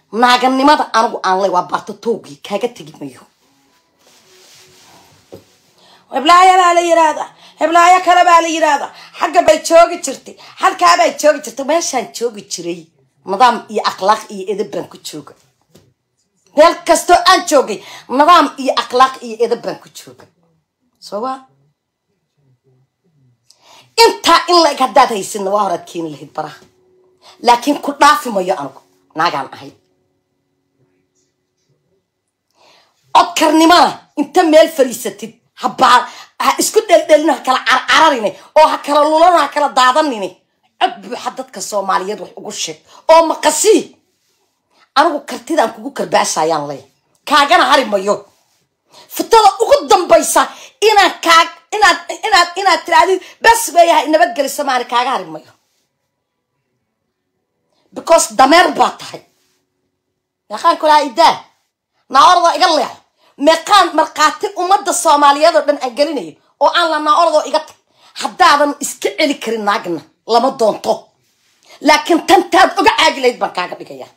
naaganimada anigu aan lay waa barto toogi kaaga tagi mayo heblaaya baa la yiraahda heblaaya kale baa la yiraahda xagga bay joogi jirtay halkaa bay joogi jirtay meeshaan joogi jiray nidaam iyo akhlaaq iyo edeb baan ku jooga meel kasto aan joogay nidaam iyo akhlaaq iyo edeb baan ku jooga soo inta in la gadaad haysin waa horad keen lahayd baraha laakiin ku dhaafi mayo anigu naagaan ahay odkarnimada inta meel fariisatid ha isku dheldhelina kala cararine oo ha kala lulana ha kala daadanine cod buuxa dadka Soomaaliyeed wax ugu sheeg oo maqasi anigu kartidaan kugu karbaashayaan leh kaagana hari mayo fitada ugu dambaysa inaad tiraadi bas weeyahay nabad gali Soomaali kaaga hari mayo because dameer baa tahay yaqaan kula idaa naarada iga leex meeqaan marqaati umada Soomaaliyeed oo dhan aan galinayo oo aan la naarado iga haddaadan iska celi karin naagna lama doonto laakiin tantaad uga caagilayd baan kaaga dhigaya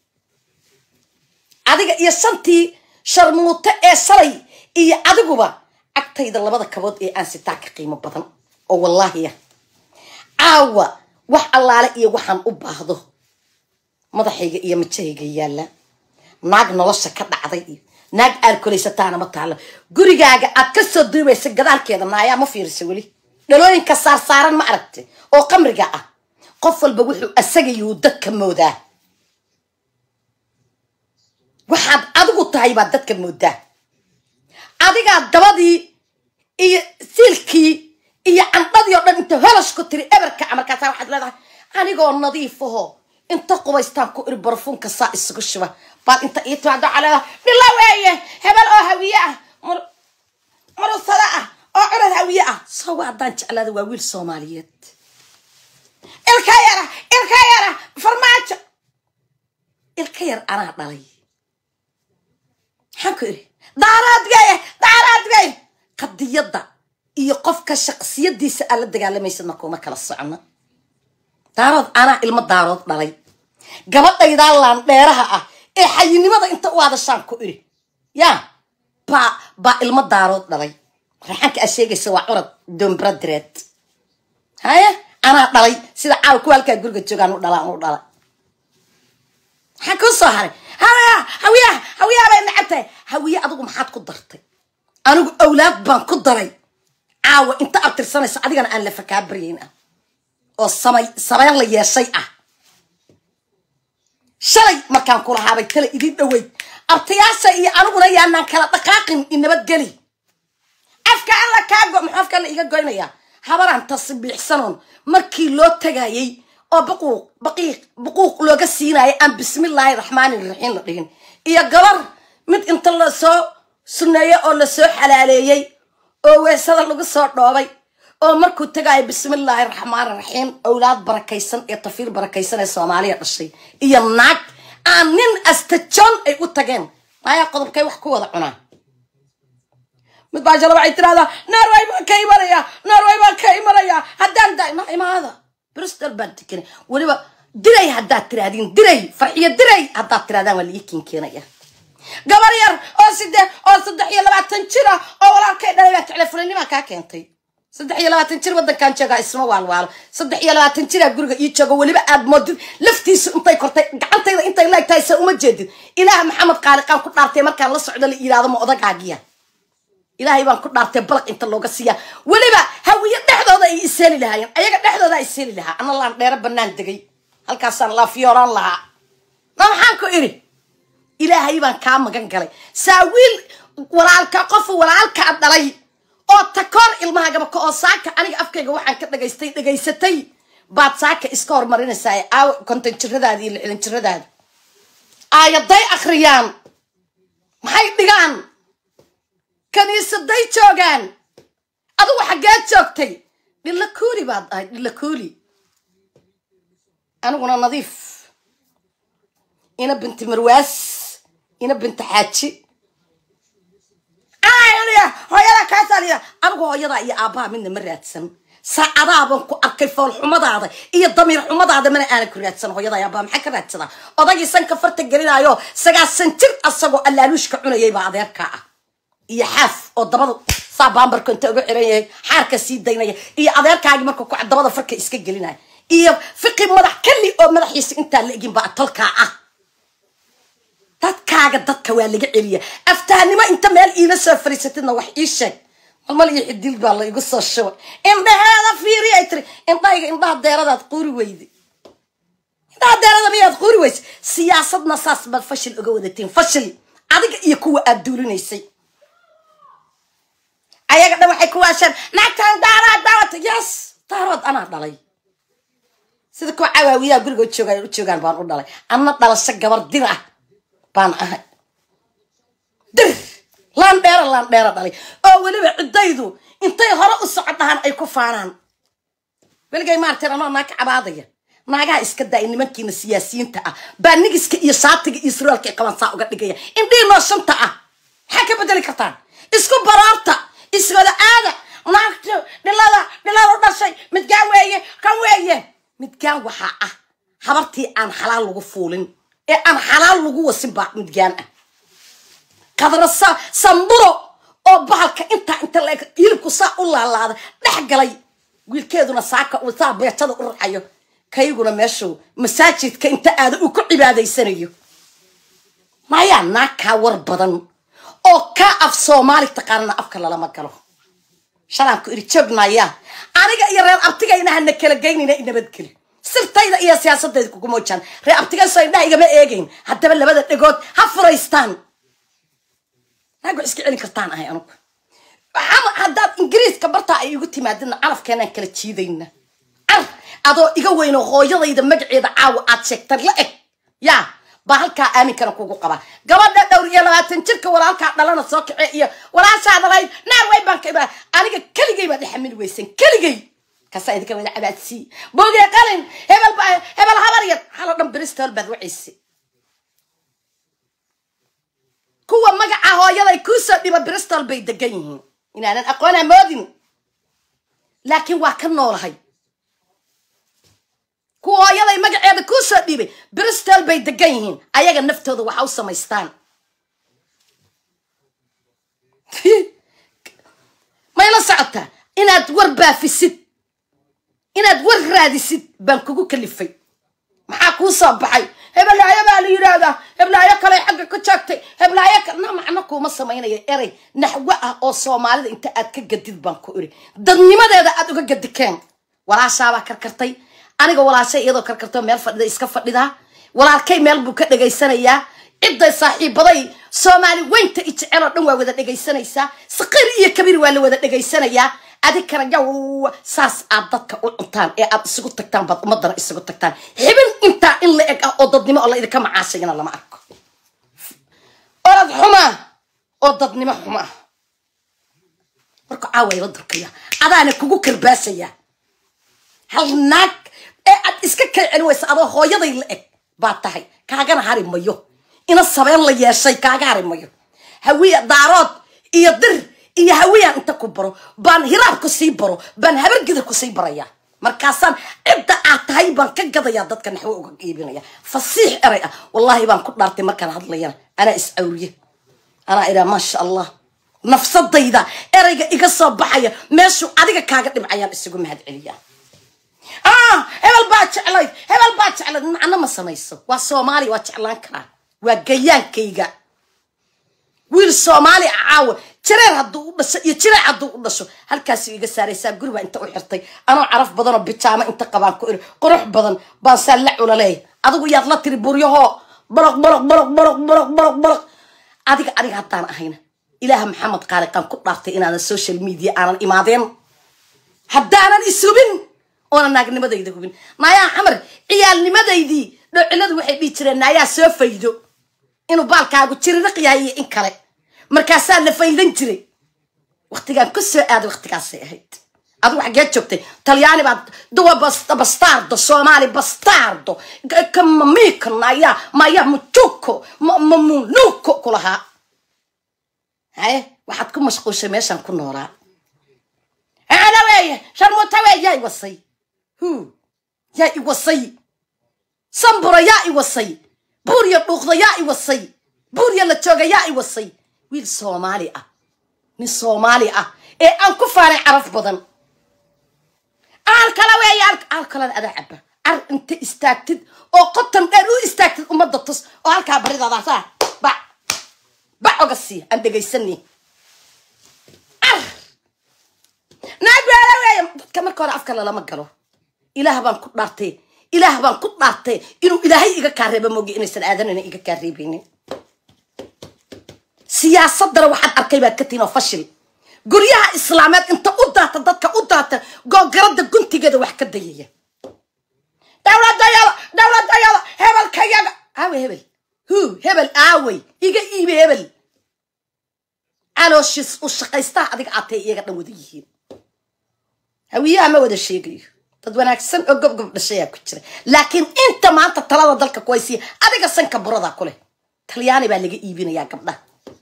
adiga iyo santii sharmuuta ee salay iyo adiguba agtayda labada kabood ee aan sitaa ka qiimo badan oo wallahi aawa wax allaale iyo waxaan u baahdo madaxayga iyo majayga yaala naag nolosha ka dhacday naag alkoolaysataana ma taalo gurigaaga aad ka soo duubaysa gadaalkeeda naaya ma fiirso wali dhalooyinka saarsaaran ma aragtay oo qamriga ah qof walba wuxuu asagayuu dadka moodaa waxaad adigu tahay baa dadka moodaa adiga dabadii iyo silkii iyo candadii oo dhan inta helash ku tiri eberka markaas waxaad leedahay anigoo nadiif ah inta qubaystaan ku ir barfuunka saa isugu shuba bal inta ii timaado calaada bilaa weeye hebel oo hawiye ah marusada ah oo curad hawiye ah soo waadaan jeclaada waa wiil Soomaaliyeed ilka yara farmaajo ilka yar anaa dhalay حكري دارات جاي قضية iyo qofka shakhsiyadiisa ala dagaalamaysan kuma kala socno daarad ana ilma daarad dhalay gabadhayda laan dheeraha ah ee xayinimada inta u hadashaan ku iri ya ba ilma daarad dhalay raxanka asheegaysa waa curad dombradred haya ana dhalay sida caaw ku halka guriga joogan u dhala حكوا صهري هويا بين عتة هويا أدوكم حد قدرتي أنا أولاد بان قدري عاو أنت أكتر سنة سعدي أنا ألف كابرينا والسماي الله يا شيء شيء ما كان كلها هذا كله يدين دوي أرتياسة أنا قلنا يا أنا كلا دقائق إن بدقلي أفكار الله كابو محافظ كان إيجا قوينا يا هبران تصب بحسنون مركي لو تجاي أو بقوق لوجا سينا أم بسم الله الرحمن الرحيم لين يا جبر مت أنت الله سنية أو الله حلالية أو وسط لوجا صار نوبي أو مركو تجاي بسم الله الرحمن الرحيم أولاد بركيسن يطفيل بركيسن الصومالية الشيء يا ناك أنين استجون أي وتجين ما يقدر كي وحكوا ضعنا متباجر بعيد هذا نروي كي مريا هدان داي ما هذا برستر بدكني ولبا دري هدات ترادين دري فرحية دري هدات ترادان ولا يكين كينيا قبرير أو صدق يلا بعد تنشرة أو ولا كذا لا تعرف لني ما كاكنتي صدق يلا بعد تنشر وده كان شجع اسمه والوال صدق يلا بعد تنشرة جورج يتشجع ولبا أب مود لفتيس أنت كرت أنت لا تيس ومجدد إله محمد قال كان كنت نارتي مركز الله سعود اللي هذا ما أضاق عجية إلهي بان كنت نارتي بلق أنت اللوجسية ولبا هوية هذا يسال لها أيها قد هذا يسال لها أنا الله لا ربنا ندقي هل كسر الله فيورا الله ما حنكو إيري إلهي بان كام مكان كلي ساويل ولا الكقف ولا الكعب علي أو تكر المها جمك أو ساك أنا أفكر جوحن كده جيستي بعد ساك إسكار مرينا ساي أو كنت نشرد هذه اللي نشرد هذا ضي أخريان ما هي دجان كنيسة ضي شوجان أدو حاجات شوكتي للكولي بعد للكولي أنا قلنا نظيف أنا بنت مرواس أنا بنت حاتشي يا هيا كاساليا أنا قلنا يا أبا من مرات سم saacadaha ku arkay fool xumadaada iyo damiir xumadaada mana aan ku raadsan hooyada yaaba maxaa ka raadsada odagii sanka farta gelinayo 9 jir asagoo allaaluushka cunayay baa adeerka ah iyo xaaf oo dabada saabambar kunta ugu xiran xaarka sii daynaya iyo adeerkaagi markuu ku dabada farka iska gelinay iyo fiqi madax kali oo madaxiisa inta la egin baa tolka ah dadka waa laga celiya aftaanimo inta meel iila soo fariisatidna wax ii sheeg malmal iyo xidil baa la igu soo shubay indhaheeda fiiri ay tiri indhaha deeradaad quri weydi indhaha deerada miyaad quri weysi siyaasadna saas baad fashil uga wadatiin fashil adiga iyo kuwa aad duulinaysay ayaga dhan waxay ku waasheen naagtaan daawata yes daarood anaa dhalay sida kuwa cawaawiyaa guriga joogaan baan u dhalay anna dhalasho gabar dir ah baan ahay dir laan dheera dhalay oo weliba ciddaydu intay hore u socodhahan ay ku faanaan weligay maarteen anoo naag cabaadaya naagaha iska daay nimankiina siyaasiyiinta ah baa nigiska iyo shaatiga iyo suraalka ay qaban saa uga dhigaya indhii noo shanta ah maxaa ka bedeli kartaan isku baraarta isgooda aada naagta dhilada u dhashay midgaan weeye kan weeye midgaan waxaa ah habartii aan xalaal lagu fuulin ee aan xalaal lagu wasin baa midgaan ah qadrasa samburo oo bahalka inta la hilibku saa u laalaada dhex galay wiilkeeduna saaka uu saa beetada u racayo kayguna meeshu masaajidka inta aada uu ku cibaadaysanayo maya naaka war badan oo ka af Soomaali taqaana afka lama galo shalaan ku iri joognaya aniga iyo reer abtigayna hana kala geynina nabadgeli sirtayda iyo siyaasadayda kugu moojaan reer abtigay soo indhaha igama eegayn haddaba labada dhagood ha furaystaan nago iska celin kartaan ahay anugu waxaa haddaad ingiriiska bartaa ay igu timaadina calafkeenaan kala jiidayna adoo iga weyno hooyadayda magaceeda caawa aad sheegtay la eg yaa baa halkaa aaminkana kugu qaba gabadha dhowr iyo 20 jirka walaalkaa dhalana soo kace iyo walaashaada lahayd naar way baan ka ibaa aniga keligay baad xamil weysan keligay kasa idinka wada cabaadsi boogay qalin hebel habaryad xalo dhan Bristol baad wacaysi kuwa magaca hooyaday ku soo dhiba Bristol bay degan yihiin inaanan aqoona moodin laakiin waa ka noolahay kuwa hooyaday magaceeda ku soo dhibay Bristol bay degan yihiin ayaga naftooda waxa u samaystaan ma ila socota inaad war baafisid inaad war raadisid baan kugu kalifay maxaa ku soo baxay heblaaya baa la yiraahdaa heblaaya kale xagga ka joogtay heblaaya kana macna kuma sameeyay eray naxwa ah oo Soomaalida inta aad ka gadid baan ku iri dadnimadeeda aad uga gadikeen walaashaaba karkartay aniga walaashay iyadoo karkarto meel fadhida iska fadhida walaalkay meel buu ka dhageysanayaa cidda saaxiibaday Soomaali weynta ijecelo dhan waa wada dhageysanaysaa saqir iyo kabiir waa la wada dhageysanayaa adikana jaw saas aad dadka u cuntaan ee aad isugu tagtaan bad umadana isugu tagtaan xibin inta in la eg oo dadnimo oo la idinka macaashayna lama arko orad xuma oo dadnimo xuma marka caaway wadarkaya adaana kugu karbaasaya hal naag ee aad iska kicin waysa adoo hooyaday la eg baa tahay kaagana hari mayo ina sabeen la yeeshay kaaga hari mayo hawiya daarood iyo dir iyo hawiya inta ku baro baan hiraab ku sii baro baan habar gidar ku sii baraya markaasan cidda aad tahay baan ka gadaya dadka naxwo uga qiibinaya fasiix eray ah wallahi baan ku dhaartay markaan hadlayana ana is awriye ana ila ma sha Allah nafsadayda erayga iga soo baxaya meeshu adiga kaaga dhibcayaan isugu mahad celiya hebel baa jeclay macna ma samayso waa Soomaali waa jeclaan karaa waa gayaankayga wiil Soomaali caawa jireer hadduu u dhasho iyo jireer hadduu u dhasho halkaas iga saaraysaa guriga inta u xirtay anoo caraf badan oo bijaama inta qabaan ku iri qurux badan baan saalac u leeyahay adigu yaad la tiri buryaho boloq adiga haddaan ahayna ilaah maxamed qaaliqan ku dhaartay inaan social media aanan imaadeen haddaanan isubin oo naagnimadayda hubin naya xamar ciyaalnimadeydii dhociladu waxay dhii jireen naya soo faydo inuu baalkaagu jiriq yahay in kale markaasaa la faydan jiray waqtigaan ku soo aad waqtigaasay ahayd adigu xagee joogtay talyaani baad duwa bastardo Soomaali bastardo kama miika naya maya muchuko mamunuko kulaha waxaad ku mashquushay meeshan ku noolaa أنا ويا شرموتا ويا يا يوصي هو يا يوصي صنبرا يا يوصي بوريا بوخذا يا يوصي بوريا لتشوغا يا يوصي ويل صومالي من صومالي إيه أنكو فاري عرف بدن الكلا ويا الكلا أنا عبه أنت استاكتد أو قطن قالوا استاكتد ومدة تص وهالكا بريدة ضعفها بع قصي عند جيسني نقول ويا كم كور أفكار لما قالوا إله بان كنارتي إله بان كنارتي إنه إلهي إيجا كارب موجي إن السنادن إنه إيجا كاربيني سياسة درو واحد أركيبات كتير وفشل قريها إسلامات أنت قدرت ضدك قدرت قرد كنت جد وحكي دية دولة ديالة هبل كياga أوي هبل هو هبل أوي إيجا إيبي هبل أنا وشقيستا أديك عطي إيجا نوديه هوية ما وده شيء تدوان أحسن أقب الشيء كتير لكن أنت ما أنت طلعت ضلك كويسية أديك السن كبردا كله تلياني باللي إيبينا يا قبله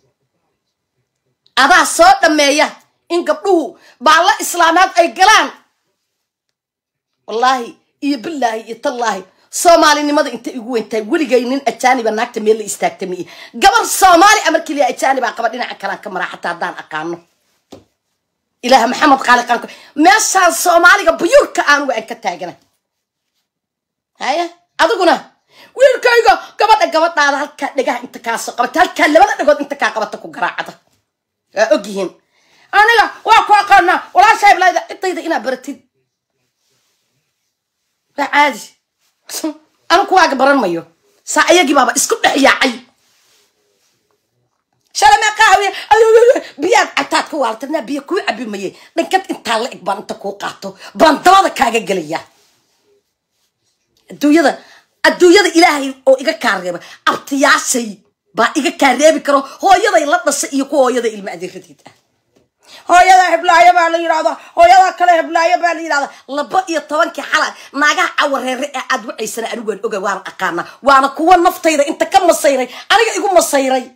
هذا صوت مايا إن قبله بعلا إسلامات أي قلان والله بالله يطلعي صومالي نماذج أنت يقول أنت ولي جايين أتاني بناك تميل استكتمي قبل صومالي أمريكي اللي أتاني بعقبنا عكلان كمرة حتى دان أقانو إله محمد خالق عنك ما صار صومالي قبيور كأنو وأنك تاجنا هيا أدقنا ويركيجا قبض على هالكلجة أنت كاس قبض هالكلمة تقول أنت كقبضتك وقراعته أجيهم أنا لا وقاقنا ولا شيء بلا إنت إذا إنا برتين لا عادي أنا كواق بران مايو سايجي بابا اسكت يا عي شلون قهوة بيان عتاد كوالتنا بيكوي أبي ماي نكت أنت على إقبال أنت كوقاته بندرة كاجا جلية الدنيا إلهي أو إيجا كاريبا أبتياسي با إيجا كاريبي كرو هو يدا يلطنا سيكو هو يدا المعدي فتيت هو يدا هبلايا بالي راضا هو يدا كله هبلايا بالي راضا لبقي طبعا كحلا ناجح أول رئة عدو عيسنا أنوجن أوجا وان أقارنا وأنا كوا نفطي إذا أنت كم مصيري أنا يقول مصيري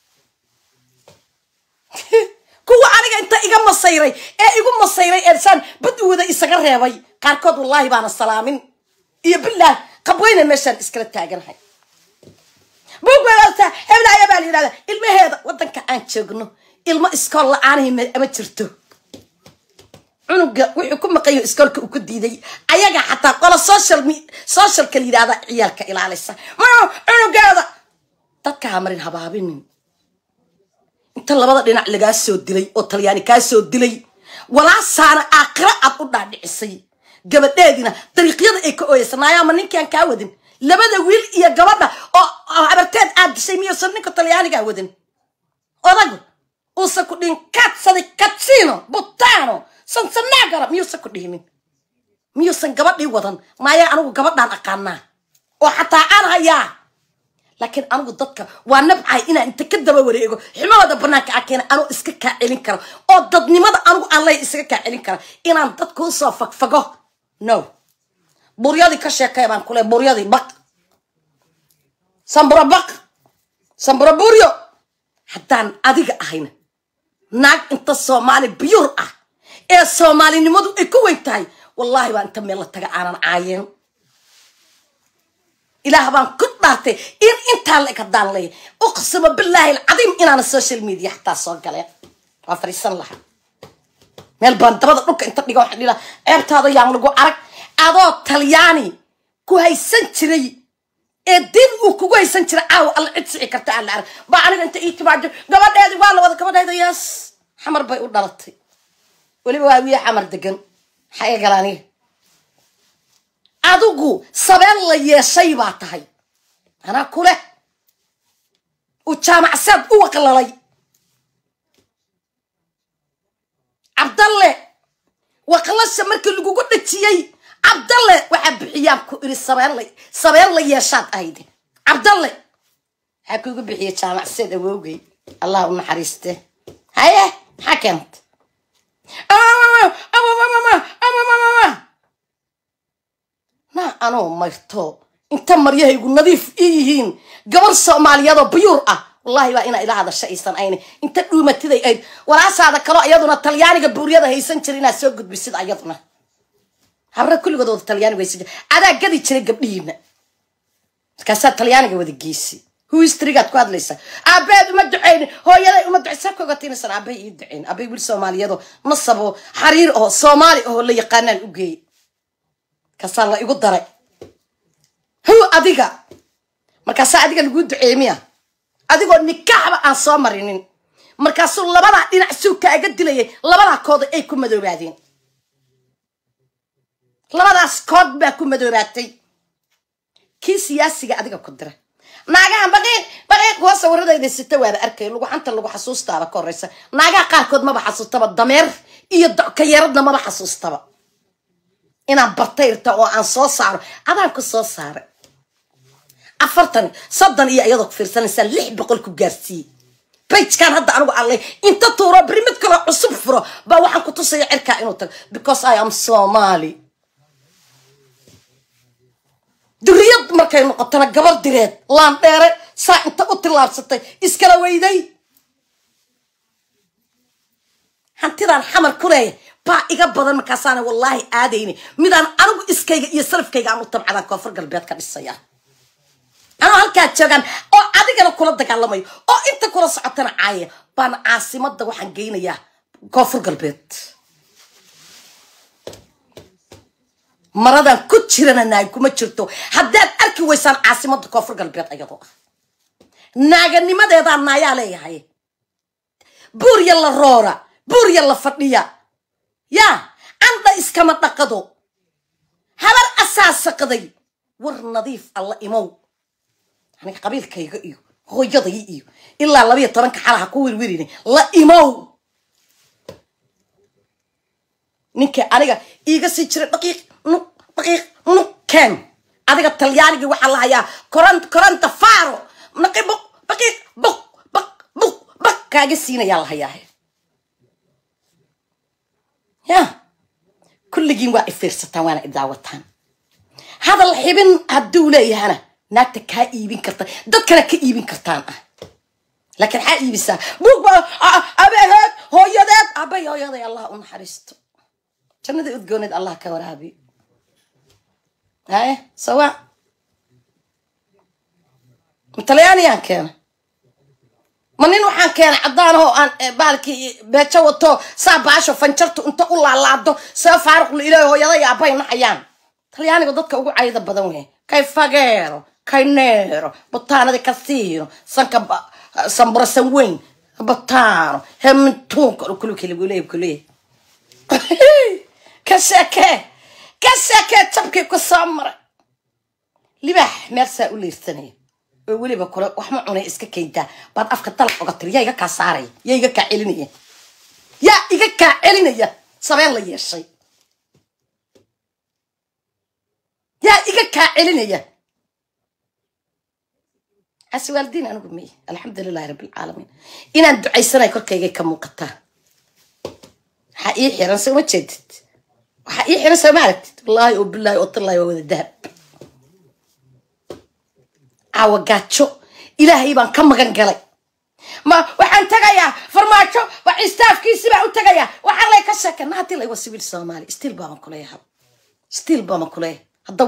كوا أنا أنت يقول مصيري يقول مصيري إنسان بدو إذا يسقر يبي قاركود والله بان السلامين يا بالله قبوين المشهد إسكرت تاجر هاي بقولها هبلايا بالي راضا المهذا ودنك عن شغنه ilma iskool la'aan ama jirto cunuga wuxuu ku maqayo iskoolka uu ku diiday ayaga xataa qola social ka liidada ciyalka ilaalisa ma cunugaada dadka hamarin habaabinin inta labada dhinac laga soo dilay oo talyaani ka soo dilay wala saana aakhira ad u dhaadhicisay gabadheedina dariiqyada ay ka ooysanayaan ma ninkan ka wadin labada wiil iyo gabadha oo abarteed aad disay miyo ninka talyaaniga wadin odagu وسكودين كاتسينو بوتانو سنسناغرا ميوسكودين ميوسن قبضي وطن ما يا أنا قبض عن أقانا وحتى أنا يا لكن أنا ضدك ونبعي إنا أنت كده بوريقو حما هذا بناك أكينا أنا إسكك إلين كرا أو ضدني ماذا أنا الله إسكك إلين كرا إنا ضدك وصافك فقه نو بوريادي كشيكا يبان كله بوريادي بق سامبرا بق سامبرا بوريو حتى أديك أهينا ناك انت الصومالي بيور الصومالي نمدو اكوين تاي والله بان تمي الله تقعانا عاين إله بان كتباتي إن انت لك الدان لي أقسم بالله العظيم إن أنا السوشيال ميديا حتى صوت قليل وفريسان لها ميل بان تبادل لك انت نيقو حد لله عيبت هذا يعملقو عرق أضو تلياني كو هاي سنتري الدين وكوي سنتر أو العدسي كرتاع العرب بعدين أنت إيتباع قبل هذا والله وذا قبل هذا ياس حمر بي ودرتي ولي بواوية حمر دقن حقيقة لاني أدوكو سبيل لي شيبات هاي أنا كله وجامع سد وقل لي عبد الله وقلش مركل اللي قلت تيجي عبد الله وحب حيامكو إلى السبيل لي يشاد أيدي عبد الله حكوا بحياة جامع سيد أبوي الله ونحرسته هيا حكمت نا أنا مرتو أنت مريه يقول نظيف إيهين قبل الصومالية بيور والله وإنا إلى هذا الشيء صن أيني أنت دوما تذي أيد ولا ساعة كلا أيضنا الطلياني قبوريا ده هيسن ترينا سوق بيصير أيضنا هبرة كل قدود الطلياني بيصير أنا قدي تشري قبلينا كاسات الطلياني قبل الجيسي هو يستريقات كواد ليس أبي ما دعين هو يلا ما دعي سكوا قتين سنة أبي يدعين أبي بالسومالي هذا نصبه حرير أو صومالي هو اللي يقنن الأوجي كسر الله يقول دري هو أديكا مركز أديكا يقول دعيمية أديكا نكحب عن صامرين مركز الله بنا إن عسوك أجد لي الله بنا كود أيكم مدرباتين الله بنا سكود بأكم مدرباتين كي سياسي أديكا كدره ناقا بقيت هو صورة إذا ستة أركي لو حنت لو حسوس تابا كوريسة ناقا قاركود ما بحسوس تابا الضمير يدع كيردنا ما بحسوس تابا إنا بطير تاو عن صوص صار هذا كل صوص صار أفرتني صدق إيه يضك في سنة سلح بقولكم جارسي بيت كان هذا أنا عليه أنت ترى بريمت كلا عصب فرا بوحن كنت صيع أركا إنه because I am Somali دريد مركين قطنا قبل دريد لان ديره سا انت قطلاب ستي اسكلا ويدي هانتيدان حمر كوريه با iga badan markaasana wallahi aadeyni midaan anigu iskayga iyo salafkayga aan u tabcada koonfur galbeed ka dhisaya ana halka joogan oo adigana kula dagaalamayo oo inta kula socotana caaya baan caasimada waxaan geynayaa koonfur galbeed maradan ku jirana naag kuma jirto haddaad arki weysaan caasimada koonfur galbeed ayadoo naaganimadeeda naayaa leeyahay buur yalla roora buur yalla fadhiya yaa anda iskama dhaqado habar asaas qaday war nadiif alla imow aniga qabiilkayga iyo hooyaday iyo ilaa 12 xalaha ku wirwirini la imow ninka aniga iiga sii jiray daqiiq كان هذا الطلياني وحا الله يا كورنت فارو نقي بق كاجي سينا يلا هيا يا كل جيم واقف فرصة وانا ادعوتان هذا الحبن هدولة يا هنا ناك كايبين كرتان دكنا كايبين كرتان لكن حقيقي بس بوك ابي هاد هو يدات ابي هو يدات الله انحرست كان ذي ادقوني الله كورابي هاي سواء متلياني كان منين وحان كان عدانه ان بالكي بيتشوتو ساباشو فنجرتو انت قول لعدو سفارق الى هو يدا ياباي نحيان تلياني dadka ugu cayda badan weey kay fageero kay neero botaanada kasiiro sanka sambrasan weyn botaano hemtuun kullu kale كسكت تبكي كسامر لباح مرسى ولي الثانية ولي بقول وحنا عنا إسكا كيدا بعد أفكر طلع قطر يا إيجا كساري يا إيجا كعلنية يا إيجا كعلنية صبي الله يشي يا إيجا كعلنية أسوال دين أنا قمي الحمد لله رب العالمين إن أنت عيسنا يكون كيجا كمقطع حقيقي رنسي ما تشدد حقيقي أنا سمعت والله وبالله والله وذا الذهب عوجاتشو إلهي بان كم جنجلي ما وحن تجايا فرماتشو وعستاف كيسي بقى وتجايا وحلا يكسكن نهتي لي وسيبيل الصومالي ستيل بام كليه هب ستيل بام كليه هذا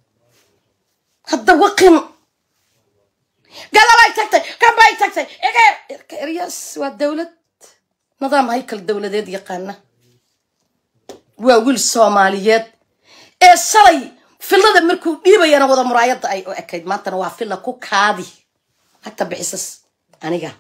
وقن قال باي تكتي كم باي تكتي إيه رياس والدولة نظام هيكل الدولة دي يقانا وأقول الصوماليات إيه صلي في اللذة مركو ديبا يانا وضا مرايض أي أكيد ما أنت نوافي الله كوك هادي حتى بحسس أنيقا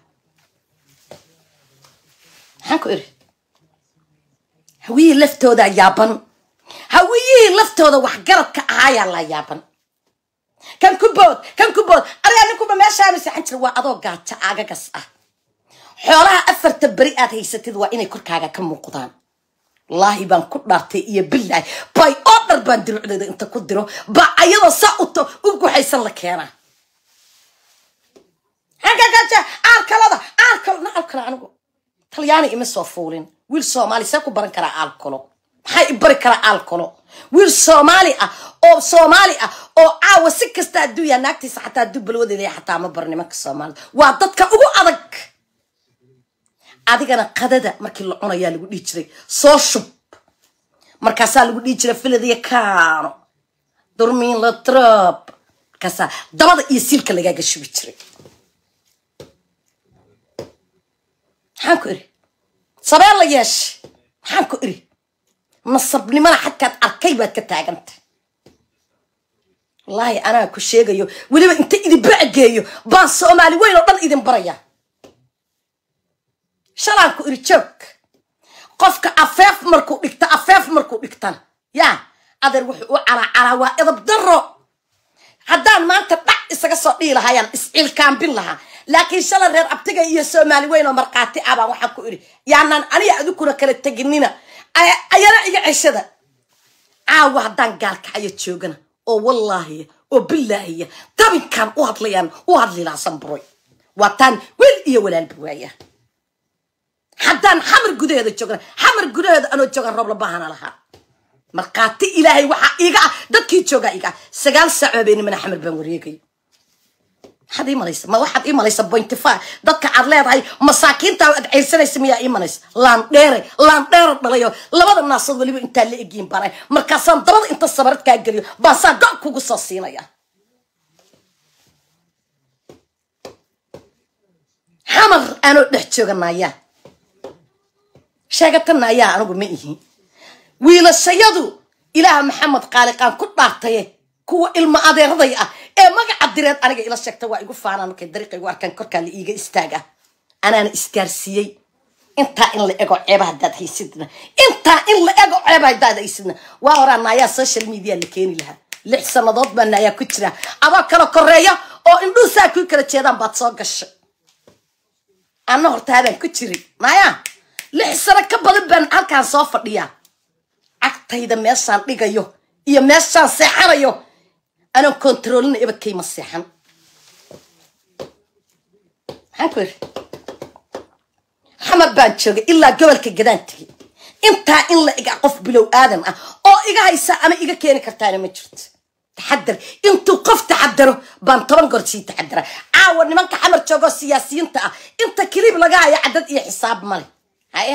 حانكو إري هوي لفتو دا يابن هوي لفتو دا وحقرت كأهايا الله يابن كان كبود أرياني كوبا ما شامسي حانتر وعضو قاتا آغا قصة حولها أثر تبريئات هيستيد وإني كوركاغا كم مقضان والله بان كدارتي iyo billahi bay order baan dircdeeda inta ku diro ba ayada saato ugu haysan la keena haga gaja alkalada anigu talyaani ima soo fuulin wiil Soomaali sa ku baran kara alkolo maxay bari kara alkolo wiil Soomaali ah oo caawa si kasta adduunya naagtiisa xataa hadduu balwadeeda xataa ma bar nimanka soomaalida waa dadka ugu adag adigana qadada markii la cunayaa lagu dhihi jiray soo shub markaasaa lagu dhihi jiray filadiya kaano durmiin la trap markaasaa dabada iyo siilka lagaaga shubi jiray maxaan ku iri sabeen la yeeshe maxaan ku iri nasabnimada xadkaad arkay baad ka taaganta wallaahi anaa ku sheegayo weliba inta idin baageeyo baan soomaali weyn oo dhan idin baraya shalaan ku iri joog qofka afeef markuu dhigtana yaa adeer wuxuu u calaa waa edab daro haddaan maanta dhac isaga soo dhihi lahayaan isciilkaambin lahaa laakiin shala reer abtiga iyo soomaali weyn oo markhaati ah baan waxaan ku iri yaanaan aniga adukuna kala teginina ayana iga ceshada caawa haddaan gaalkacayo joogana oo wallaahiya oo bilaahiya dabinkaan u hadli lahasan buroy waa taan wel iyo walaalba waaya haddaan xamar gudaheeda joogana xamar gudaheeda anoo joogan roob la baahana lahaa markhaati ilaahay waxaa iga ah dadkii joogaa iga ah 9 saac habeenimana xamar baan wareegay waxaad ii malaysa ma waxaad ii malaysa 0.5 dadka aad leedahay masaakiinta aad ceyrsanaysa miyaa ii malaysa laan dheere dhalayo labada naasood weliba intaa la egiin baanay markaasaan dabada inta sabarad kaa geliyo baasaan go' kugu soo siinaya xamar anoo dhex jooganaya sheegatana ayaa anigu ma ihi wiilashayadu ilaaha maxamed qaaliqaan ku dhaartaye kuwa ilma adeeraday ah ee magaca direed aniga ila sheegta waa igu faanaan markay dariiqa igu arkaan korkaa la iiga istaaga anaana isgaarsiiyey intaa in la ego ceeba haddaad haysidna waa horaan naayaa social media la keeni lahaa 6 sannadood baa naayaa ku jira adoo kala koreeya oo indhuusaa ku kala jeedaan baad soo gashay anna hortaadaan ku jiray naayaa 6 sano ka badan baan halkaan soo fadhiyaa cagtayda meeshaan dhigayo iyo meeshaan seexanayo anoo kontroolina ibadkay ma seexan maxaan ku iri xamar baan joogay ilaa gobolka gadaan tegay intaa in la iga qof bilow aadan ah oo iga haysa ama iga keeni kartaana ma jirto taxadar intuu qof taxadaro baan 10 goor sii taxadara caawa nimanka xamar joogo siyaasiyiinta ah inta kilib laga hayo cadad iyo xisaab male haye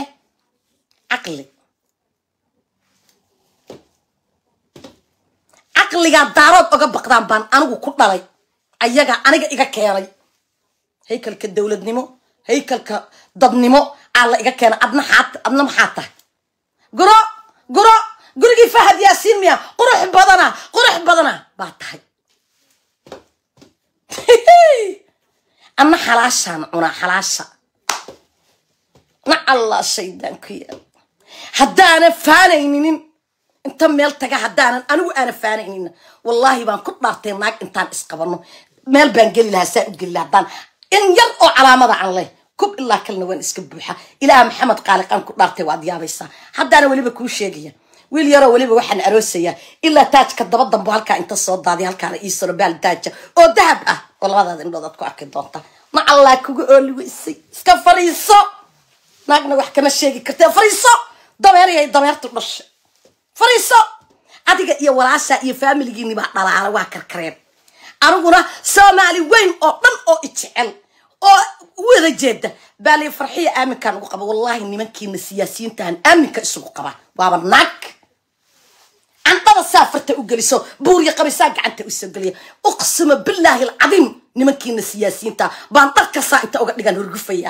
caqliga daarood oga baqdaan baan anigu ku dhalay aniga iga keenay haykalka dawladnimo haykalka dadnimo alla iga keenay adna maxaa tahay gurigii Fahad Yaasiin miya qurux badana baa tahay anna xalaashaan cunaa xalaasha na allah shaydaan ku yaal haddaana faanaynin inta meel taga haddaanan anigu aana faanaynin wallaahi baan ku dhaartay naag intaan isqabano meel baan geli lahaa saa u geli lahaa haddaan in yar oo calaamada aan leh kub ilaa kalena waan iska buuxa ilaaha maxamed qaaliqaan ku dhaartay waad yaabaysaa haddaana weliba kuu sheegaya wiil yaroo weliba waxaan aroosayaa ilaa taajka daba dambo halkaa inta soo daadiya halkaana ii soro baal daaja oo dahab ah oo labadaada indhood aad ku arki doonta ma allah kugu ooli weysay iska fariiso naagna wax kama sheegi kartee fariiso dameeriyay dameertu dhashay fariiso adiga iyo walaasha iyo familigiini baa dhalaala waa karkareen aniguna soomaali weyn oo dhan oo ijecel oo wada jeeda baali farxiya aaminkaan ugu qaba wallaahi nimankiina siyaasiyiintaan aaminka isugu qaba waaba naag عندنا سافرت وجلسوا بوري قبيسا قعدت وسجلية أقسم بالله العظيم نمكين السياسيين تا بانطرك ساعة أوقات نجان هرقفية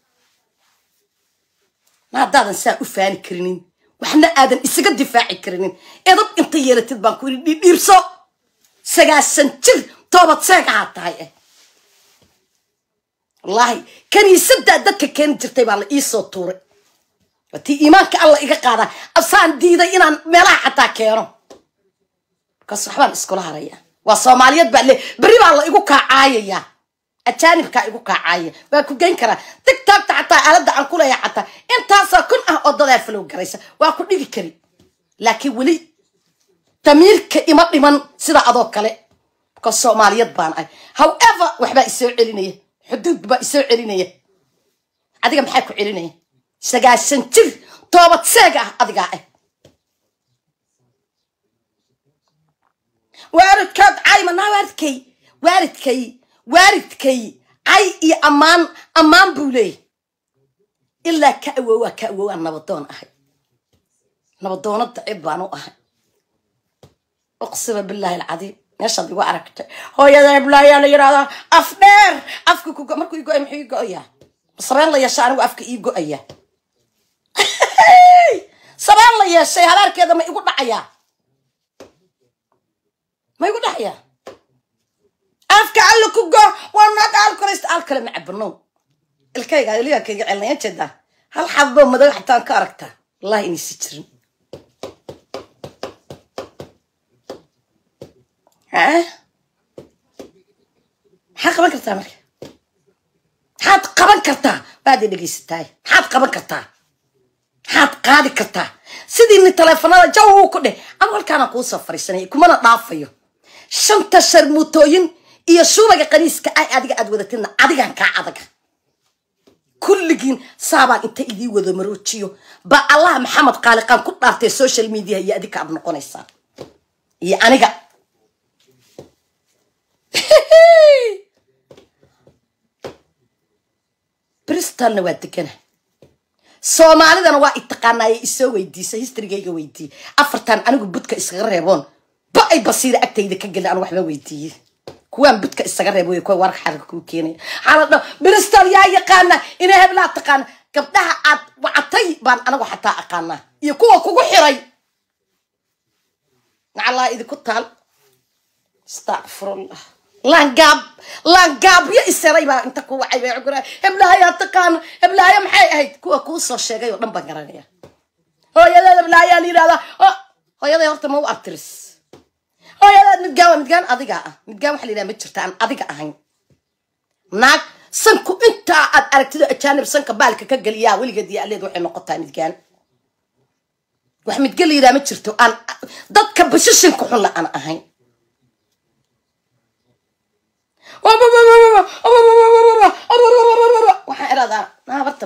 ما دادن ساعة فاني كرينين وحنا آدم إسقى دفاعي كرينين إذا أنت يرتد بانكوري ديرسو سجى سنتر طابت ساعة عطاية والله كان يصدق دك كان جرتي على إيسو طوري وتي إيمانك الله إيقاظة أبسان ديدا إنان ملا حتى كيرو كالصحبان إسكولها ريا والصوماليات بقى اللي بريبا الله إيقو كعاية الجانب كإيقو كعاية باكو جين كرا تك تاك تعطى ألد عن كلها حتى انت أصلا كن أضل فلو قريسة واكو نيجي كري لكن ولي تمير كإيمان إيمان سيدا أضوك لي كالصوماليات بان أي however وحبا يسير علينيه حدود بقى يسير علينيه عديك محاكو علينيه سجاسن تر توبت سجا أدقى waaridkaad caymanaa waaridkay cay iyo ammaan buu leeyahy ilaa ka awoowaa nabadoon ahay nabadoona dacib baan u ahay uqsima billaahi alcadiim meeshaad igu aragtay hooyada iblaayaa la yidhahdaa af dheer afka markuu igo-ay muxuu ii go-ayaa sabeen la yeesha anigu afka ii go-aya sabeen la yeeshay habaarkeeda ma igu dhacayaa afka alla ku go waa naag alkoraysta alkale ma cabanow ilkayga aliyaa kayga celnaya jeedaa hal xadbo madow xataan ka aragtaa wallahi inaysi jirin maxaad qaban kartaa baad i dhegaysataay maxaad qaban kartaa maxaad qaadi kartaa sidii ni taleefanada jaw ku dheh ama halkaana kuu soo fariisanaya kumana dhaafayo shanta sharmuutooyin iyo shubaga qaniiska ay adiga aad wadatidna adigan kaa adaga kulligiin saabaan inta idii wada maroojiyo ba allah maxamed qaaliqaan ku dhaartay social media iyo adika aad noqonaysaa iyo aniga bristolna waa degana soomaalidana waa itaqaanaaye isoo weydiisa historygayga weydiiye afartan anigu budka iskaga reeboon ba ay basiira agtayda ka gelin aan waxba weydiiye kuwaan budka isaga reebo way kuwa warka xarka ku keenay xaaladda bristol yaa yaqaana inay heblaa taqaan gabdhaha aad wacatay baan anagu xataa aqaana iyo kuwa kugu xiray nacalaa idinku taal astaghfirullah laangaab ya isaray baa inta ku wacay bay cugura heblaaya taqaan heblaaya maxay ahayd kuwa kuu soo sheegay oo dhan baan garanaya hooyada heblaaya liirada hooyada horta ma u artiris hooyada midgaan adiga ah midgaan waxa liiraa ma jirta aan adiga ahayn naag sanku inta aad aragtido ajaanib sanka baalka ka galiyaa weligeed iyo aleed waxay noqotaa midgaan wax midgal liiraa ma jirto aan dadka bashishinku xun la aan ahayn waxaan iradaa naabarta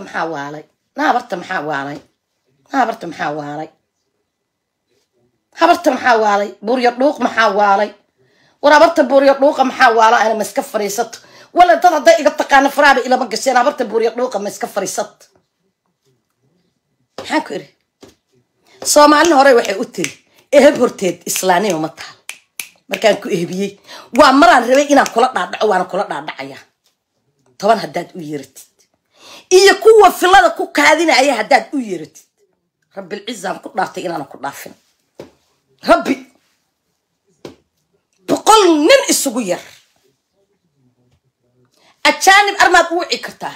maxaa waalay buuryo dhuuq maxaa waalay war abarta buuryo dhuuqa maxaa waala ana ma iska fariisato wala dad hadday iga taqaana faraaba ilama gasheen abarta buuryo dhuuqa ma iska fariisato maxaan ku iri soomaalina hore waxay u tiri eheb horteed islaanimo ma taal markaan ku ehbiyey waa maraan rabay inaan kula dhaadhaco waana kula dhaadhacaya 10 haddaad u yeeratid iyo kuwa filada ku kaadinaya haddaad u yeeratid rabbil cizzaan ku dhaartay inaan ku dhaafin rabbi boqol nin isugu yar ajaanib armaad u wici kartaa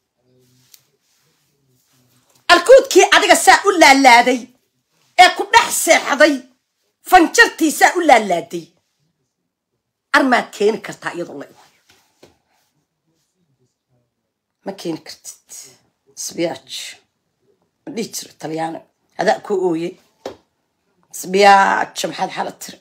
alkuudkii adiga saa u laalaaday ee ku dhex seexday fanjartii saa u laalaaday armaad keeni kartaa iyadoo la imayo ma keeni kartid sbiyaaj ma dhihi jiro talyaano hadaa ku ooyey sbiyaaj maxaad xala tiri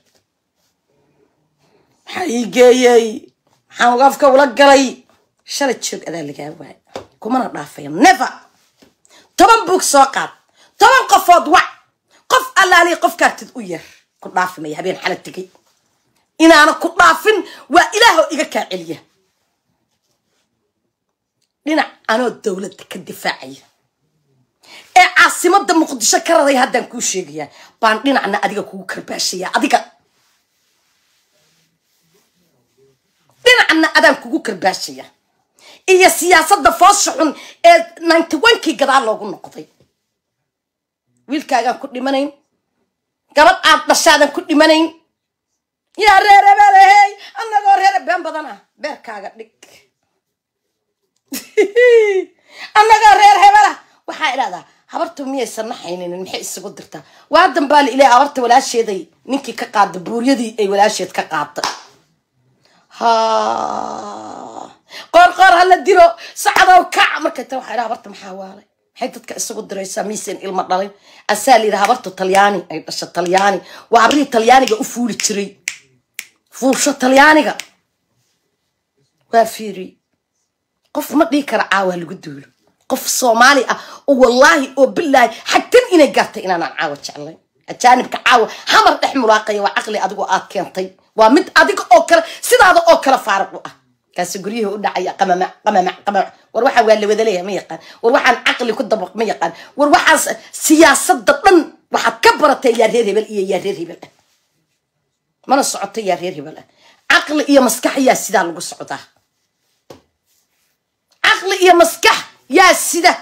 maxaa ii geeyey maxaan ugaafka ula galay shalay joog adaa lagaa waay kumana dhaafaya never 10 buug soo qaad 10 qofood wac qof allaali qof kaartid u yar ku dhaafimaya habeen xala tegay inaana ku dhaafin waa ilaaho iga kaa celiya dhinac anoo dowladda ka difaacaya ee caasimada muqdisho ka raday haddaan kuu sheegaya baan dhinacna adiga kugu karbaashaya adiga dhinacna adaan kugu karbaashaya iyo siyaasadda foosha xun ee 91kii gadaal loogu noqday wiilkaagaan ku dhimanayn gabadh aad dhashaadan ku dhimanayn yaa reerebelehey annagoo reere been badana beerkaaga dhig annagoo reer hebela waxaa idhahdaa habartu miyaysan naxaynin maxay isugu dirtaa waa dambaali ilaa habarta walaasheeday ninkii ka qaada buuryadii ay walaasheed ka qaada qoor hala diro sacadow kac markay ta waxaa idhaa habarta maxaa waalay maxay dadka isugu diraysaa miisan ilma dhalin asaa la yidhaha habartu talyaani ay dhasha talyaani waa habrii talyaaniga u fuuli jiray fuusho talyaaniga waa fiiri qof ma dhihi kara caawa lagu duulo qof soomaali ah oo wallaahi oo billaahi xagtan inay gaartay inaanaan caawa jeclayn ajaanibka caawa xamar dhex mulaaqaya waa caqli adigu aad keentay waa mid adiga oo kale sidaada oo kale faaruq ah kaas guriyaha u dhacaya qamama war waxa waa la wada leeyahay ma yaqaan war waxaan caqli ku dabaq ma yaqaan war waxaas siyaasadda dhan waxaad ka baratay yaa reer hebel iyo yaa reer hebel mana socotay yaa reer hebel caqli iyo maskax yaa sidaa lagu socdaa caqli iyo maskax yaa sida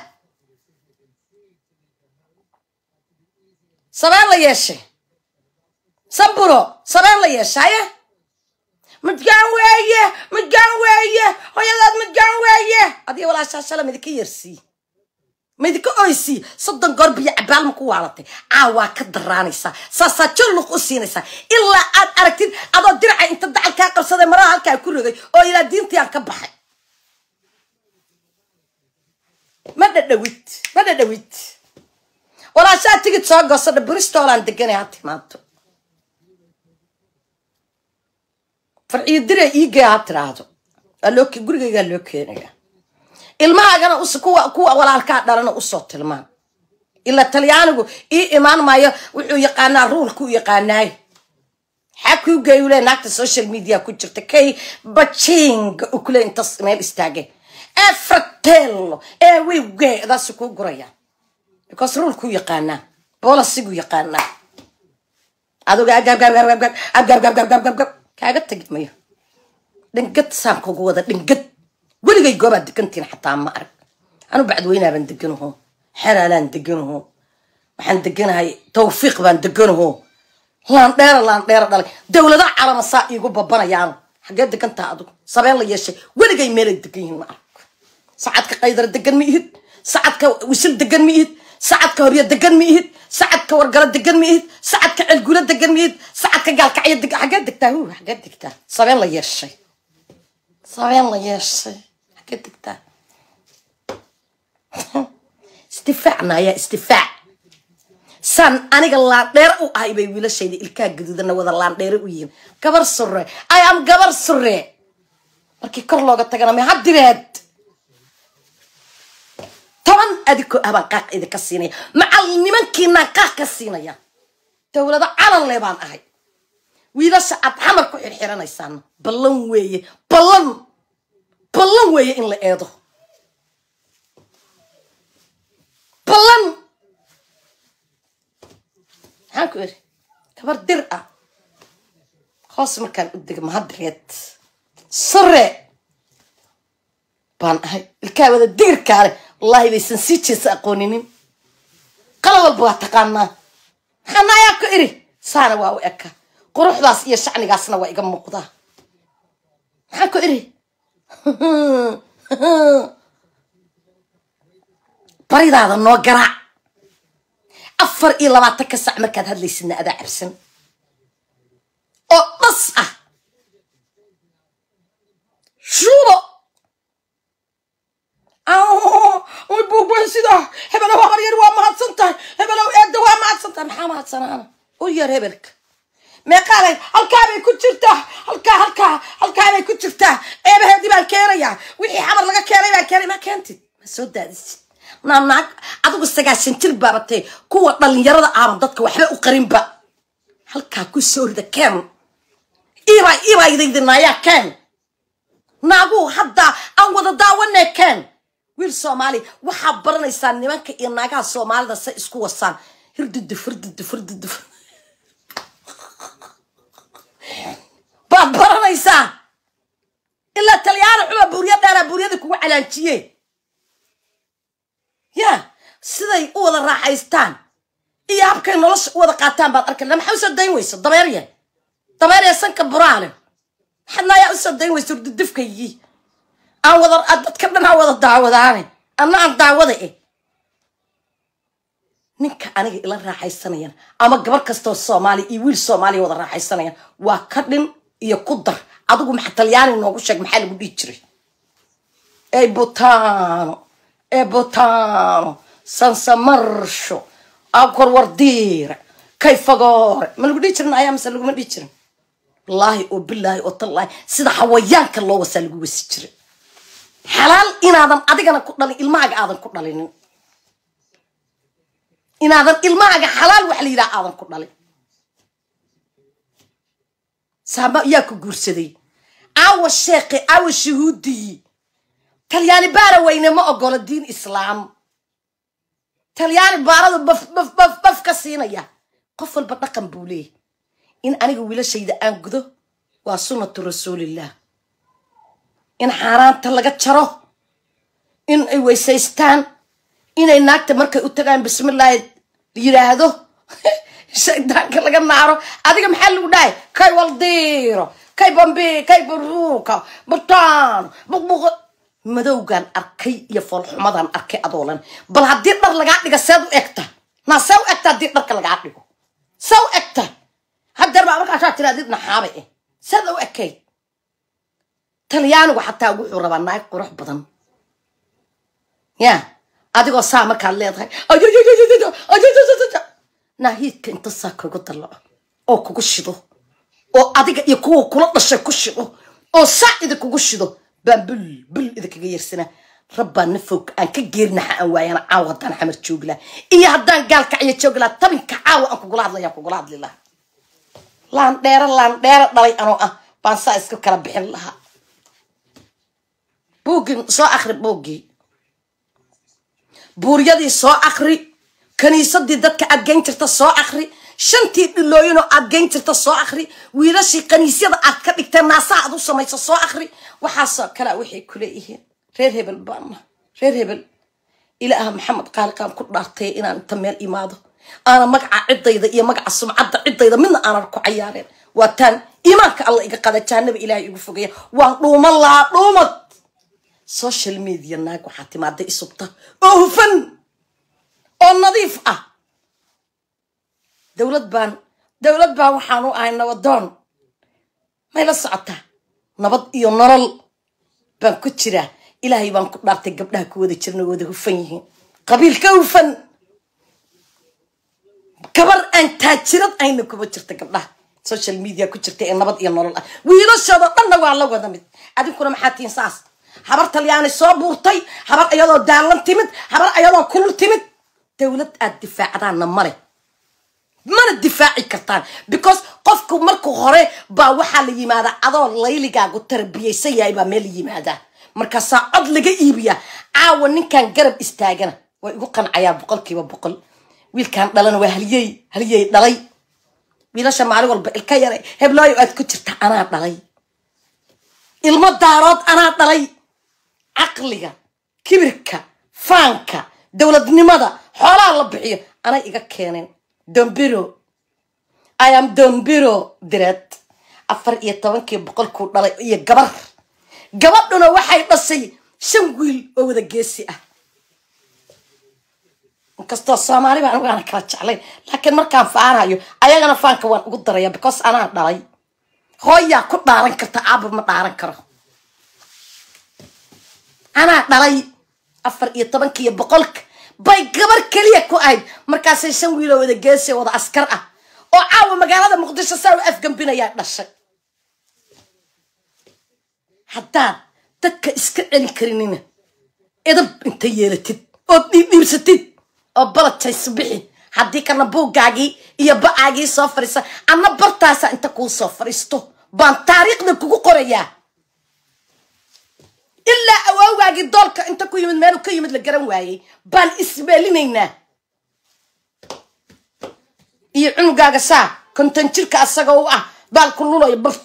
sabaan la yeeshay samburo sabaan la yeeshaya متجان وياه هيا متجان وياه هذه ولا شاشة مدك يرسي مدك أويسي صدق قربي عبال مكوالتي عوا كدراني سا تشلق أسينيسا إلا أركتين أضو درع أنت دعك كاقب صدق مراه هالكا كله ذي أو إلى دينتي أنكبحي ماذا دويت ولا شاء تيجي تصاق صدق بريستول عند دقاني هاتي ماتو فرعي دري إيجا هاترادو اللوكي قرقي قال لوكي نجا الماء أنا كوا ولا الكاد أنا أصوت الماء إلا تليانو إيمان ما يقانا رول كو يقاناي حكوا جايولا ناقت السوشيال ميديا كوتشرت كي باتشينج وكلين تصميم استاجي فرتيلو ويجي هذا سكو قرية because رول كو يقانا بولا سيجو يقانا هذا جاب كاغا تجمعيه دنقت سامكو قوة دنقت ولقي جوابا دكنتين حتى ما أعرف أنا بعد وين بندقنه حرالان دقنه وحن دقنها توفيق بندقنه لان دير دولة دا على مساء يقول بابنا يانو حقا دقنت هادو صبيان لي يشي ولقي ميلي دقنين ما أعرف ساعدك قيدر دقن ميهد ساعدك وسل دقن ميهد ساعدك هوريا دقن ميهد ساعدك ورقلة دقن ميهد ساعدك القولة دقن ميهد ساعدك قال كعيد دق حاجات دقتها هو حاجات دقتها صبيان لي يشي حاجات دقتها استفاعنا يا استفاع سان أنا قال دير أو هاي بيقول الشيء الكاج جدودنا وذا لان دير وين كبر سرّة أيام كبر سرّة لكن كرلو قد تجنا ما حد يرد طبعا أديكو أبغى قاق إذا كسيني مع النمن كنا قاق كسيني يا تولد على الليبان أهي وإذا سأت حمر كل حيران يسان بلون ويه إن لقيته بلن هاكوري كبر درقة خاص مكان قدك مهدريت سرّة بان هاي الكاوة الدير كاره والله بيسنسيتش ساقونين قلب البوات تقانا حنا ياكو إري سانا واو اكا قروح باس إيا شعني قاسنا وايقا مقضا هاكو إري بريد هذا النوع قراع أفر إلا ما تكسع مركاد هاد لي سنة أدا عبسن أو نصعة شوبو ويبوبون سيدا هبلا وغرير وما هاتسنتاي هبلا وإيدا وما هاتسنتاي محام هاتسنا أنا ويار هبلك ما قالي هالكابي كنتشرته هالكابي كنتشرته إيه بهدي بالكيريا وحي حمر لقا كيري ما كانتي ما سود دادس نعم أدوك السجاشين تلبابتي قوة دلنيرة عام ضدك وحبا وقرين با هالكا كو سوري دا كام إيرا يدينا يا كام ناقو حدا أنوضا داوانا كام ويل سومالي وحاب برنيسان نيمانك إناقا سومالي دا سيسكو وصان هرد الدفر بعد برنيسان إلا تليان حبا بوريا كو علانتيه يا سيدي ولا راحيستان إيه أبكي نلص ولا قاتان بعد أركن لما حوس الدين ويس ضميريا سنك برانه حنا يا أستاذ الدين ويس ترد الدفكي أنا وضر أتكلم وضر الدعوة ذاني أنا عن دعوة إيه نك أنا إلى راحيستانيا أما قبل كستو الصومالي يويل الصومالي وضر راحيستانيا وكرن يقدر أدوكم حتى الياني نوقشك محل بديتشري أي بوتانو سانسا مرشو أكور وردير كيف غور ما نقولي ترى أيام سلقوا ما بيتشرن والله وبالله وطلع سيدا حويانك الله وسلقوا وسيتشرن حلال إن هذا أديك أنا كنا الماء هذا كنا لين إن هذا الماء حلال وحلي لا هذا كله سامع ياكو جرسدي أو الشيخ أو الشهودي تلياني بارا وين ما أقول الدين إسلام تلياني بارا بف كسينا يا قفل بطاقم بوليه إن أنا قوي شيء ده أنقذه وسنة رسول الله إن حرام تلقت شره إن ويسيستان إن الناك تمرك أتقان بسم الله يراهده شيطان كلا جمعه أديك محل وداي كاي والديره كاي بامبي كاي بروكا بطان بق مدوغان أركي يفول حمدان أركي أدولان بل هدير در لقاعد لقى سادو إكتا ما سو إكتا هدير در كلقاعد لقو سو إكتا هدير بعمرك عشان تراديد نحابي سادو إكي تليان وحتى أقول ربان نايق قروح بدن يا أديكو سامك على اللي ناهيك انت ساكو قلت الله او كوكشيدو او اديك يكو كولا دشاي كوشيدو او ساعد كوكشيدو بل اذا كغيرسنا ربا نفوق ان كغيرنا حان وايانا عاودان حمر جوغلا اي هدان قال كعيه جوغلا تبن كعاو ان كغلاد لا كغلاد لله لان دير دلي انو بان سا اسكو كلا بخين لها بوغي سو اخري بوغي بوريدي سو اخري كنيسة دي دتك أجين ترتصو آخري شنتي اللوينو أجين ترتصو آخري ويرشي كنيسة أكتر إكتناسا عدو سميت صو آخري وحاسة كلا وحي كليه رير هبل بانا رير هبل إلى محمد قال كان كل رأتي إن أنا تميل إماده أنا مقع عدة إذا إيه مقع السمع عدة إذا من أنا ركو عيارين وتان إيمانك الله إذا قد جانب إلهي يقفقيا وروم الله رومت سوشيال ميديا ناكو حتى ما دي إصبته أوفن النظيف دولة بان وحانو نودون ما يلصعتها نبض إيو نرل بان كتشرا إلهي بان كتلارتي قبلها كودي تشرنو ودي هفنيه قبيل كوفن كبر أن تاجرت أين كوبتشرتي قبلها سوشيال ميديا كتشرتي نبض إيو نرل ويلصعوا قلنا وعلا وذمت أدين كنا محاتين ساس حبرت الياني صابورتي حبر أيضا دالن تمد حبر أيضا كل تمد دولة الدفاع عنا مري من الدفاع كرتان because قفكم مركو هري باوحة اللي ماذا أضل ليلي قاعد تربية سيئة بملي ماذا مركز صعد لقى إيبيا عاون كان قرب استاجنا ويقول كان عياب بقل كي وبقل ويل كان دلنا وهليي دلي ويلا شمالي والكيري هبلاي وقت كترت أنا دلي المدارات أنا دلي عقلية كبرك فانك دولة نمدا حولا الله بحيه أنا إيجا كينين دمبيرو I am دمبيرو درات أفر يتوانكي بقول كود دلي إيه جبر دونا وحي بسي شنقول أو ذا جيسي كستو الصومالي أنا كرتش عليه لكن ما كان فعنا يو أنا فانك وان قدر يا بكوس أنا دلي خويا كود دارن كرت عبر ما دارن كره أنا دلي أفر يتوانكي بقولك باي قبر كليه كوعد مركز يسوي له إذا جالس وضع عسكر أو عاو مقالة مقدسة سوي أفقم بنا يا نشك حتى تك إسكالي كرينينا إذا أنت يلتد أو نمستد أو بلد تيسبحي حدي كان بو قاقي يبقى قاقي صفرسة أنا برتاسة أنت كون صفرستو بان تاريخ نكوكو قرية إلا أواقي دولك أنت كو يمد مالو كو يمد لقران واي بان إسبالينينا يعنو قاقا سا كنت نشرك أساقوا بان كلولو يبف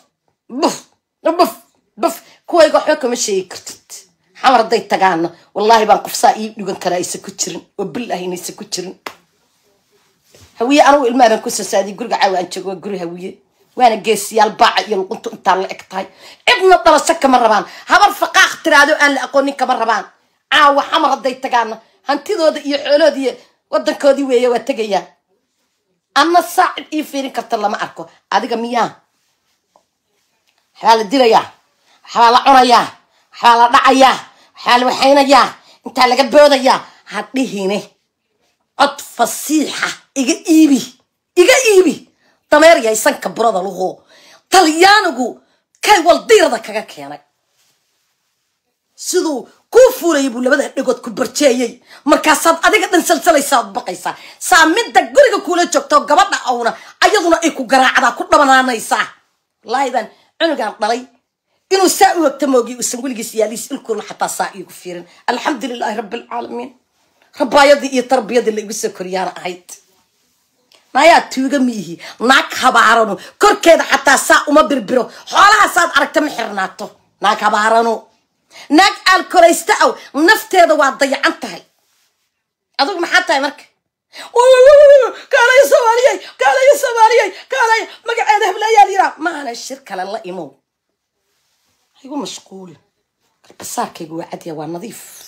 بف كوي قحوكم الشيء كرتت حمر داي تقانا والله بان قفصائي يقول كرا يسكتشرن وبالله يسكتشرن هوية أنا وإلمانا كوسا سادي قرق عاوة أنشق وقري هوية وانا قيسي الباع يلقنتو انتان لأكتاي ابن الطلسك مربان هبر فقاق ترادو أن لأقوني كمربان عاوة حمر داي تقانا هانتيدو دي يحولو دي ودن كودي ويا واتقيا أما الساعد إيفيرين كرتلا ما أركو أديك مياه حال الدريا حال عنايا حال دعيا حال وحينيا انت لقى بوديا هاتليهيني عد فصيحة إيجا إيبي تمير يا إنسان كبرادة لغو طليانو كاي والدير ذا كاكا كياني سيدو كوفورة يبون لبده نقول كبرتشي مركزات أديك تنسلسل يصاب بقيسا سامد دقرق كولا جوكتو قبضنا أونا أيضنا إيكو قراعة كل ما نيسا الله إذن أنا قام طلي إنه ساء وقت موجي وسنقول جسياليس الكل حتى ساء يكفيرن الحمد لله رب العالمين رب يدي يتربي يدي اللي بيسكر يا رأيت ما يا توجميه ناك هبارنو كر كده حتى ساء وما بربرو حالها صاد أركت محرناتو ناك هبارنو ناك الكريستاو نفط هذا وضيع عنتها أدوك محطة مرك قال يا سوالي قال يا سوالي قال ما قاعد بلا يا ليرا ما أنا الشركة لله يمو هيقول مشغول البصار كيقول عادي ونظيف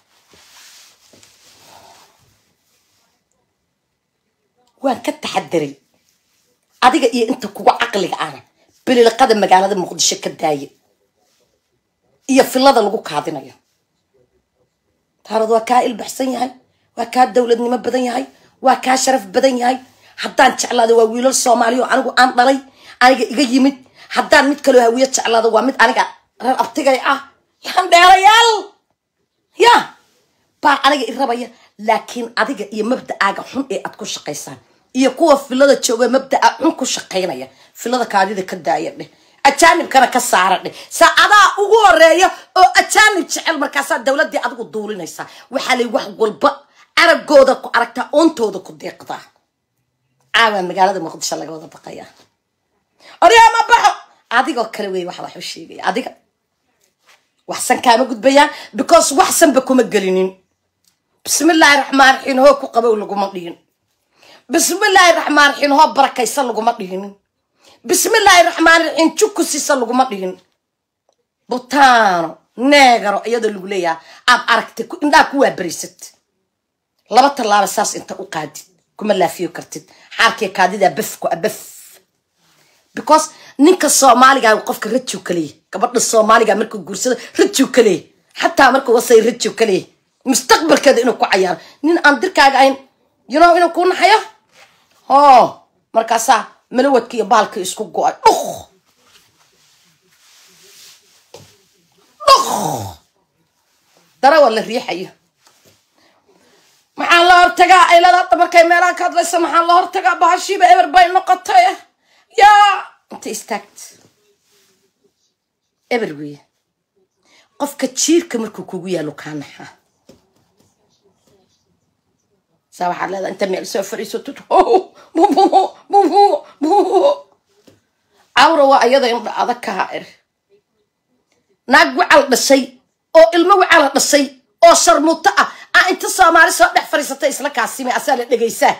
وان كتحدري أديك إيه أنت كوا عقلك أنا بلي القدم مقالة المقدسة كداية إيه في الله لقوا كادنا يا ترى ذو كائل بحسين هاي وكاد دولة نما بدن هاي وكاد شرف بدن هاي حتى أنت على ذو ويل الصومالي وأنا أنت ضلي أنا يجيمد حتى أنت كلوا هوية على ذو وامد أنا أبتغي يا ريال يا با أنا الرباية لكن أديك إيه مبدأ حن إيه أتكون شقيسان إيه قوة في الله تشوي مبدأ عنكو شقينا يا في الله كادي ذك الداير أجانب كنا كسارة سأدا أقول أو أجانب شعل مركزات الدولة دي أدقو الدولة نيسا وحالي واحد قلبا عرب جودك وعركتا أنتو دكو ديقضا عاوان مقالة مقدش الله جودة بقايا أريا ما بحو أدقو كروي واحد وحشيقي أدقو وحسن كانوا قد بيان بكوس وحسن بكم القلينين بسم الله الرحمن الرحيم هو كو قبول لكم مقلين بسم الله الرحمن الرحيم هو بركة يسال لكم مقلين بسم الله الرحمن الرحيم شكو سيسال لكم مقلين بطانو نيغرو ايادو لغليا اب اركتكو اندا كوا بريست لبط الله بساس انت اقادي كما لا فيو كرتد حاركي كاديدا بفكو أبف because ninka Soomaaliga qofka ridju kaliye gabadha Soomaaliga markuu guursado ridju kaliye hatta markuu wasay ridju kaliye mustaqbalkeeda inuu ku cayaaro nin aan dirkaaga ayn inuu ku naxayo markaasa malawadka iyo baalka isku go'ay dara wala riixayo maxaa la hortagaa ay la markay meelaha ka hadlayso maxaa la hortagaa bahashiiba eber bay noqotay يا أنت استكت everywhere قف كتير كمركو كوجيا لو كانها سوا حلا أنت ميل سافر يسوت عورة وأيضا يمضي هذاك هائر نقوى على الشيء أو الموي على الشيء أو شرموطة أنت سامر سوى فريسة إسلاك عسيمة أسأل لجيسه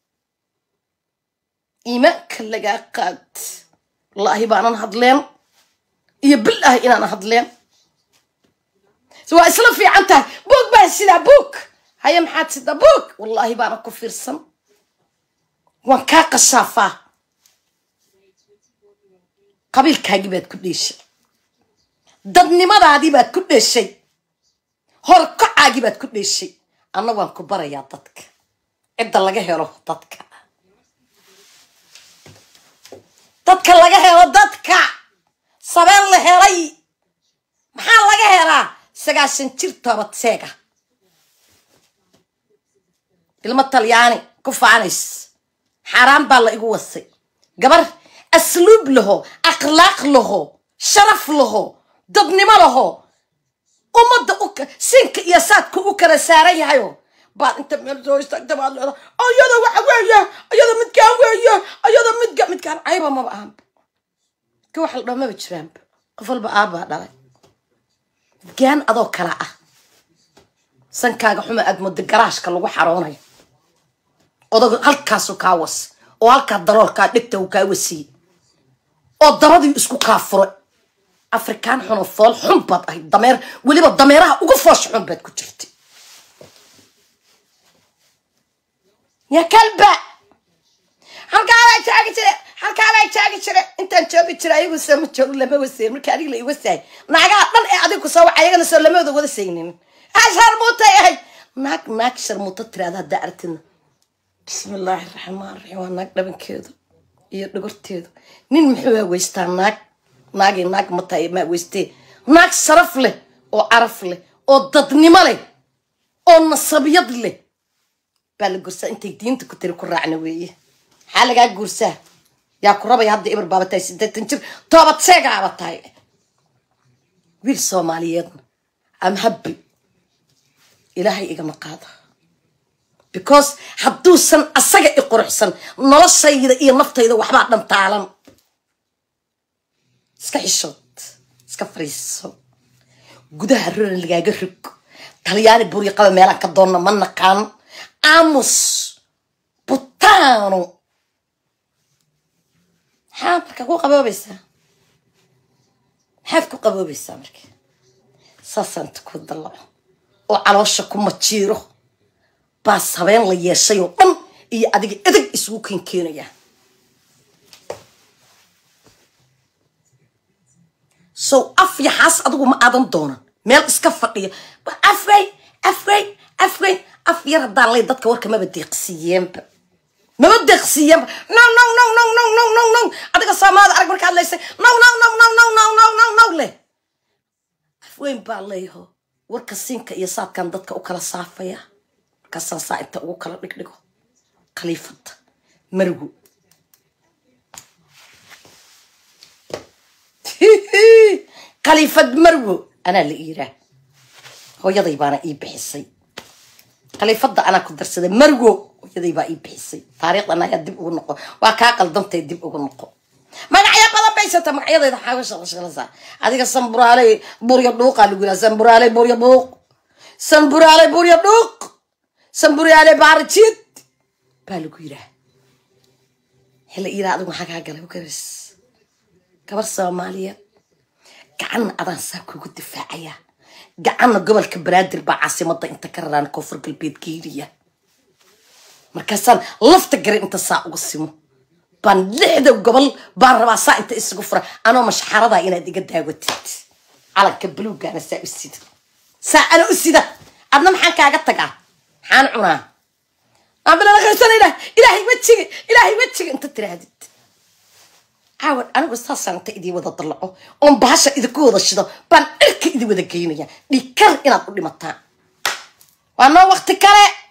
إيمانك لقى قاد والله بأنا نهضلين يبلاه إن أنا هضلين سواء إسلام في عنته بوك بس سيدا بوك هيا محاد سيدا بوك والله بأنا كفير سم وانكاق الشافة قبيل كاجبات كل شيء ضدني ما عاديبات كل شيء هرقع عاجبات كل شيء أنا وانكبر يا ضدك إبدا لقى هيروح ضدك dadka laga helo dadka sabeen la helay maxaa laga helaa 9 jir toobad seega ilma talyaani ku faanis xaraam baa la igu wasay gabar asluub laho akhlaaq laho sharaf laho dadnimo laho umada sinka iyo saadku u kala saaran yahayo بعد أنت من زوجتك تبع الله أيضا وعوية أيضا متكاوية أيضا متكان عيبة ما بقام كوحل ما بتشرب قفل بقابة لا كان أضو كراءة سنكاج حما أدمد الجراش كلو حروني أضو هالكاسو كاوس وهالك الضرر كادكته وكاوسي الضرر يسكو كافر أفريكان حنفال حنبط أي ضمير واللي بالضميرها وقفوش حنبط كتشرتي يا كلبة halkaa taagi jire intaan joogi jiray ayagu sama joog lama waseen marka adiga la igu saay naaga dhan ee adigu soo waxayagana soo lama wada saynin ashar mutay naag sharmuuta tiraada daartina bismillaahir rahmaanir rahiim waa naag dhabankeedu iyo dhagorteedu nin muxuu weystaa naag mutay ma weystee naag saraf leh oo araf leh oo dadnimo leh oo nasabiyad leh baa la guursaa intay diinta ku tiri ku raacna weeye maxaa lagaa guursaa yaa ku rabay hadda ibar baaba tahay 80 jir toobad seegaaba tahay wiil Soomaaliyeed am happy ilaahay igama qaado because hadduusan asaga i quruxsan noloshayda iyo naftayda waxbaa dhan taalan iska xishood iska fariiso gudaha roon lagaaga rug talyaani buri qaba meelaan ka doonna ma naqaan aamus butaano marka ku qaboobaysaa maxaad ku qaboobaysaa marka saasanta ku dalaco oo caloosha ku majiiro baas habeen la yeeshay oo dhan iyo adiga adag isugu keenaya so af yaxaas adigu ma aadan doonan meel iska fadhiya af yar haddaan lay dadka warka maba deeqsiiyeenba no adiga Soomaaliya arag markaad leysay no le afweyn baa leeyaho warka siinka iyo saadkan dadka u kala saafaya markaasaan saa inta ugu kala dhigdhigo khaliifada marwo khaliifad marwo anaa la iiraa hooyaday baana ii bixisay khaliifada anaa ku darsaday marwo hooyaday baa ii bixisay taariikhdan ayaa dib ugu noqo waa kaa qaldantay dib ugu noqo magacyo badan baysata magacyadeeda xaawasha qashqalasa adiga sanburaale burya dhuuqa lagu yiraahdaa sanburaale burya dhuuq sanburaale burya dhuuq sanburaale baarjid baa lagu yiraahdaa hela iiraa adigu maxaa kaa galay garis gabar Soomaaliyeed gacan adaan saa kugu difaacaya gacan gobolka Banaadir baa caasimada inta ka raraan koonfur galbeed geeriya markaasaan lafta garin inta saa ugu simo baan lixda gobol baan rabaa saa inta isugu fura anoo mashxarada inaad iga daawatid calanka buluugana saa u sida saa ana u sida adna maxaan kaaga tagaa maxaan cunaa abala khaysanayna ilaahay wajiga inta tiraadid عاود أنا بستأصل أنت إدي وذا طلعه أم بحشة إذا كوذا شذا بان إرك إدي وذا جينيا لكر إنا كل متى وأنا وقت كره